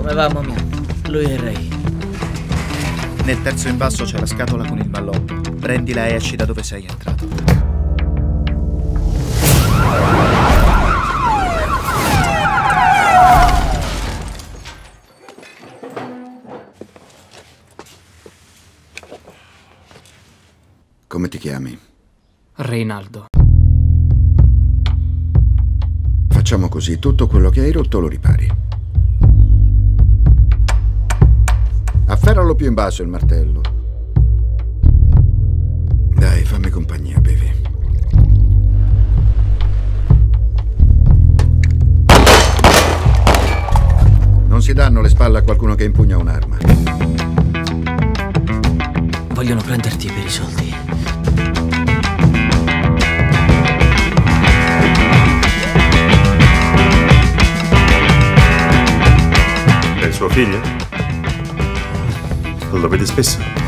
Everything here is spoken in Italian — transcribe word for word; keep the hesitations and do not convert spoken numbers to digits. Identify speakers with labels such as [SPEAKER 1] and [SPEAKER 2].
[SPEAKER 1] Come va, momia? Lui è Ray.
[SPEAKER 2] Nel terzo in basso c'è la scatola con il mallotto. Prendila e esci da dove sei entrato.
[SPEAKER 3] Come ti chiami?
[SPEAKER 1] Reynaldo.
[SPEAKER 3] Facciamo così, tutto quello che hai rotto lo ripari. Afferralo più in basso il martello. Dai, fammi compagnia, bevi. Non si danno le spalle a qualcuno che impugna un'arma.
[SPEAKER 1] Vogliono prenderti per i soldi.
[SPEAKER 4] È suo figlio? Lo vedi spesso?